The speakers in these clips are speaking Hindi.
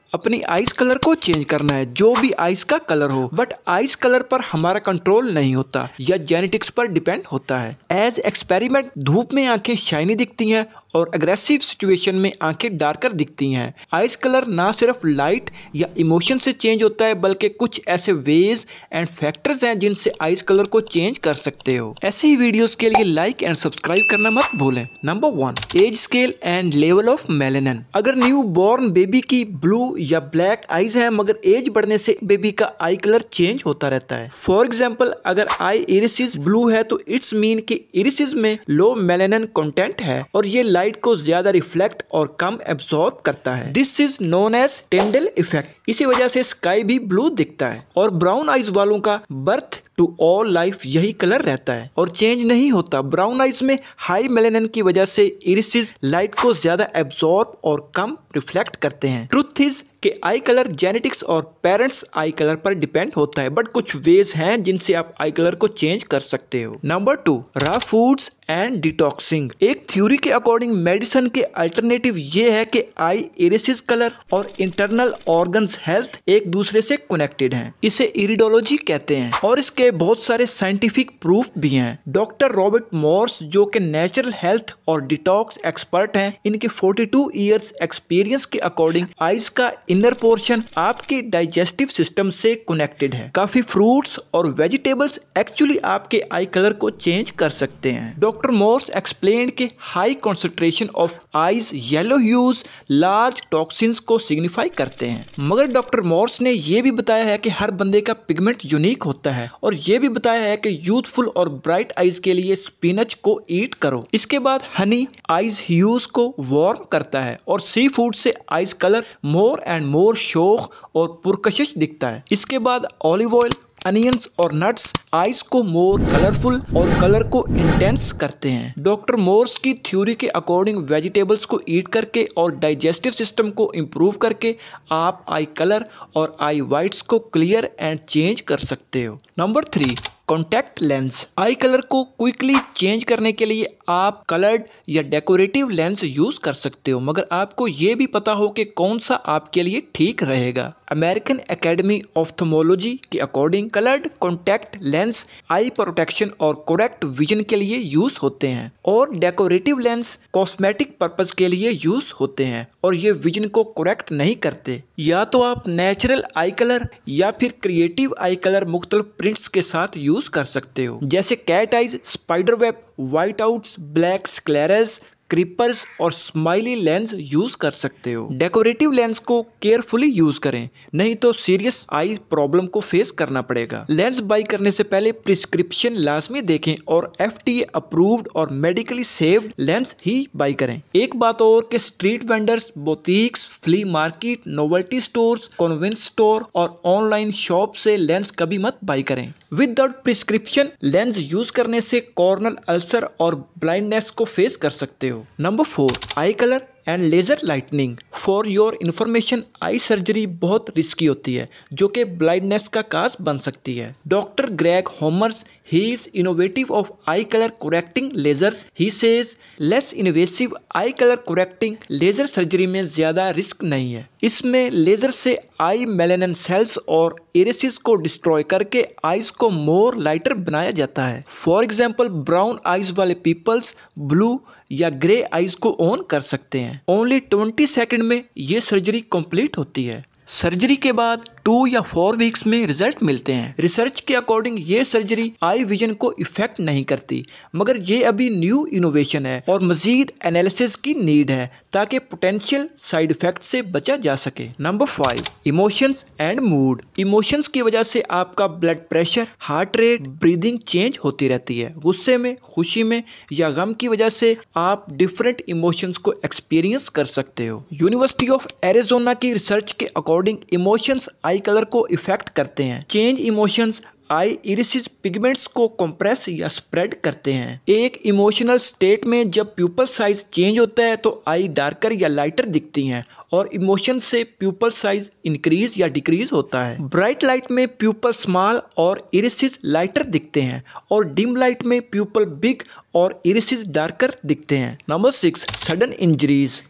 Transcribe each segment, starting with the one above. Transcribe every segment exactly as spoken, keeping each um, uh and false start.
अपनी आइस कलर को चेंज करना है, जो भी आइस का कलर हो, बट आइस कलर पर हमारा कंट्रोल नहीं होता या जेनेटिक्स पर डिपेंड होता है। एज एक्सपेरिमेंट धूप में आंखें शाइनी दिखती हैं और अग्रेसिव सिचुएशन में आंखें डार्कर दिखती हैं। आइस कलर ना सिर्फ लाइट या इमोशन से चेंज होता है, बल्कि कुछ ऐसे वेज एंड फैक्टर्स हैं जिनसे आइस कलर को चेंज कर सकते हो। ऐसे ही वीडियोस के लिए लाइक एंड सब्सक्राइब करना मत भूलें। Number one, age scale and level of melanin. अगर न्यू बॉर्न बेबी की ब्लू या ब्लैक आईज है, मगर एज बढ़ने से बेबी का आई कलर चेंज होता रहता है। फॉर एग्जाम्पल, अगर आई इरिसिस ब्लू है तो इट्स मीन कि इरिसिस में लो मेलानिन कंटेंट है और ये लाइट को ज्यादा रिफ्लेक्ट और कम एब्सॉर्ब करता है। This is known as Tyndall effect. इसी वजह से स्काई भी ब्लू दिखता है। और ब्राउन आइज वालों का बर्थ टू ऑल लाइफ यही कलर रहता है और चेंज नहीं होता। ब्राउन आइज में हाई मेलानिन की वजह से इरिसिस लाइट को ज्यादा एब्सॉर्ब और कम रिफ्लेक्ट करते हैं। ट्रुथ इज कि आई कलर जेनेटिक्स और पेरेंट्स आई कलर पर डिपेंड होता है, बट कुछ वेज हैं जिनसे आप आई कलर को चेंज कर सकते हो। Number two, raw foods and detoxing. एक थ्योरी के अकॉर्डिंग मेडिसिन के अल्टरनेटिव ये है कि आई इरिसिस कलर और इंटरनल ऑर्गन्स हेल्थ एक दूसरे से कनेक्टेड हैं। इसे इरिडोलॉजी कहते हैं और इसके बहुत सारे साइंटिफिक प्रूफ भी हैं। डॉक्टर रॉबर्ट मॉर्स, जो कि नेचुरल हेल्थ और डिटॉक्स एक्सपर्ट हैं, इनके बयालीस इयर्स एक्सपीरियंस के अकॉर्डिंग आइज का इनर पोर्शन आपके डाइजेस्टिव सिस्टम से कनेक्टेड है। काफी फ्रूट्स और वेजिटेबल्स एक्चुअली आपके आई कलर को चेंज कर सकते हैं। डॉक्टर मॉर्स एक्सप्लेन्ड कि high concentration of eyes yellow hues large toxins को सिग्निफाई करते हैं। मगर डॉक्टर मॉर्स ने यह भी बताया है कि हर बंदे का पिगमेंट यूनिक होता है और यह भी बताया है कि यूथफुल और ब्राइट आइज के लिए स्पिनच को ईट करो। इसके बाद हनी आइज ह्यूज को वार्म करता है और सी फूड से eyes colour more and more शोख और पुरकशिश दिखता है। इसके बाद ऑलिव ऑयल, अनियंस और नट्स आइज को मोर कलरफुल और कलर को इंटेंस करते हैं। डॉक्टर मोर्स की थ्योरी के अकॉर्डिंग वेजिटेबल्स को ईट करके और डाइजेस्टिव सिस्टम को इम्प्रूव करके आप आई कलर और आई वाइट्स को क्लियर एंड चेंज कर सकते हो। Number three, contact lens. Eye colour को क्विकली चेंज करने के लिए आप कलर्ड या डेकोरेटिव लेंस यूज कर सकते हो, मगर आपको ये भी पता हो कि कौन सा आपके लिए ठीक रहेगा। अमेरिकन एकेडमी ऑफ्थल्मोलॉजी के according coloured contact lens eye protection और करेक्ट विजन के लिए यूज होते हैं और डेकोरेटिव लेंस कॉस्मेटिक पर्पज के लिए यूज होते हैं और ये विजन को करेक्ट नहीं करते। या तो आप नेचुरल आई कलर या फिर क्रिएटिव आई कलर मुख्तलिफ प्रिंट्स के साथ यूज कर सकते हो, जैसे cat eyes, spider web, white outs, black scleras, creepers और स्माइली लेंस यूज कर सकते हो। डेकोरेटिव लेंस को केयरफुली यूज करें, नहीं तो सीरियस आई प्रॉब्लम को फेस करना पड़ेगा। लेंस बाई करने से पहले प्रिस्क्रिप्शन लाजमी देखें और एफडीए अप्रूव्ड और मेडिकली सेव्ड लेंस ही बाई करें। एक बात और कि street vendors, boutiques, flea market, novelty stores, convenience store और ऑनलाइन शॉप से लेंस कभी मत बाई करें। विदाउट प्रिस्क्रिप्शन लेंस यूज करने से कॉर्नल अल्सर और ब्लाइंडनेस को फेस कर सकते हो। Number four, eye colour and laser lightening. For your information, eye surgery बहुत रिस्की होती है जो कि ब्लाइंडनेस का काज बन सकती है। Doctor Greg Homers, he is innovative of eye colour correcting lasers. He says less invasive eye colour correcting laser surgery में ज्यादा रिस्क नहीं है। इसमें लेजर से आई मेलानिन सेल्स और इरिसिस को डिस्ट्रॉय करके आइज को मोर लाइटर बनाया जाता है। फॉर एग्जाम्पल, ब्राउन आइज वाले पीपल्स ब्लू या ग्रे आइज को ऑन कर सकते हैं। ओनली बीस सेकंड में ये सर्जरी कंप्लीट होती है। सर्जरी के बाद टू या फोर वीक्स में रिजल्ट मिलते हैं। रिसर्च के अकॉर्डिंग ये सर्जरी आई विजन को इफेक्ट नहीं करती, मगर ये अभी न्यू इनोवेशन है और मजीद एनालिसिस की नीड है ताकि पोटेंशियल साइड इफेक्ट से बचा जा सके। Number five, emotions and mood. Emotions की वजह से आपका blood pressure, heart rate, breathing change होती रहती है। गुस्से में, खुशी में या गम की वजह से आप डिफरेंट इमोशंस को एक्सपीरियंस कर सकते हो। यूनिवर्सिटी ऑफ एरिजोना की रिसर्च के अकॉर्डिंग इमोशंस आई कलर को इफेक्ट करते हैं। Change emotions eye irises pigments को कंप्रेस या स्प्रेड करते हैं। एक इमोशनल स्टेट में जब प्यूपल साइज चेंज होता है तो आई डार्कर या लाइटर दिखती हैं और इमोशन से प्यूपल साइज इंक्रीज या डिक्रीज होता है। ब्राइट लाइट में प्यूपल स्मॉल और इरिसिस लाइटर दिखते हैं और डिम लाइट में प्यूपल बिग और इरिसिस डार्कर दिखते हैं। Number six, sudden injuries.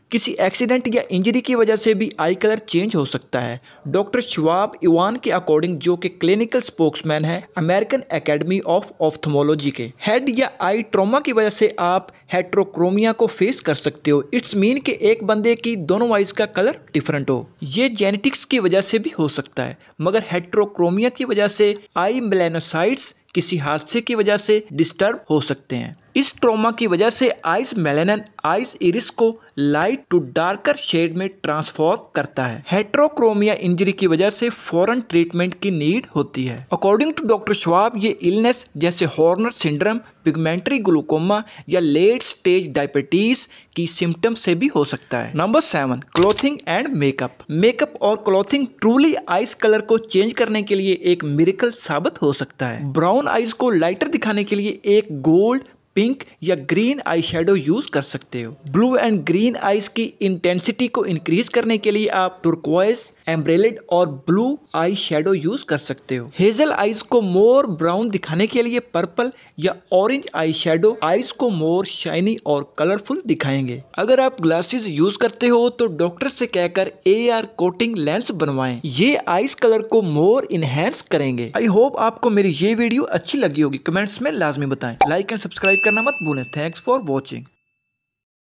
किसी एक्सीडेंट या इंजरी की वजह से भी आई कलर चेंज हो सकता है। डॉक्टर शवाब इवान के अकॉर्डिंग, जो कि क्लिनिकल स्पोक्समैन है अमेरिकन एकेडमी ऑफ ऑफ्थमोलॉजी के, हेड या आई ट्रॉमा की वजह से आप हेट्रोक्रोमिया को फेस कर सकते हो। इट्स मीन कि एक बंदे की दोनों आइज का कलर डिफरेंट हो। ये जेनेटिक्स की वजह से भी हो सकता है, मगर हेट्रोक्रोमिया की वजह से आई मेलानोसाइट्स किसी हादसे की वजह से डिस्टर्ब हो सकते हैं। इस ट्रॉमा की वजह से आइस मेलानिन आइस इरिस को लाइट टू डार्कर शेड में ट्रांसफॉर्म करता है। हेट्रोक्रोमिया इंजरी की वजह से फौरन ट्रीटमेंट की नीड होती है। अकॉर्डिंग टू डॉक्टर शवाब, ये इलनेस जैसे हॉर्नर सिंड्रोम, पिगमेंटरी ग्लूकोमा या लेट स्टेज डायबिटीज की सिम्टम से भी हो सकता है। Number seven, clothing and makeup. Makeup और क्लोथिंग ट्रूली आइस कलर को चेंज करने के लिए एक मिरेकल साबित हो सकता है। ब्राउन आइज को लाइटर दिखाने के लिए एक गोल्ड, पिंक या ग्रीन आई शेडो यूज कर सकते हो। ब्लू एंड ग्रीन आइज की इंटेंसिटी को इंक्रीज करने के लिए आप टुर्कोइज, एम्ब्रेलिड और ब्लू आई शेडो यूज कर सकते हो। हेजल आइज को मोर ब्राउन दिखाने के लिए पर्पल या ऑरेंज आई शेडो आइज को मोर शाइनी और कलरफुल दिखाएंगे। अगर आप ग्लासेस यूज करते हो तो डॉक्टर से कहकर ए आर कोटिंग लेंस बनवाएं, ये आइज कलर को मोर इनहेंस करेंगे। आई होप आपको मेरी ये वीडियो अच्छी लगी होगी। कमेंट्स में लाजमी बताएं। लाइक एंड सब्सक्राइब करना मत भूलें। Thanks for watching.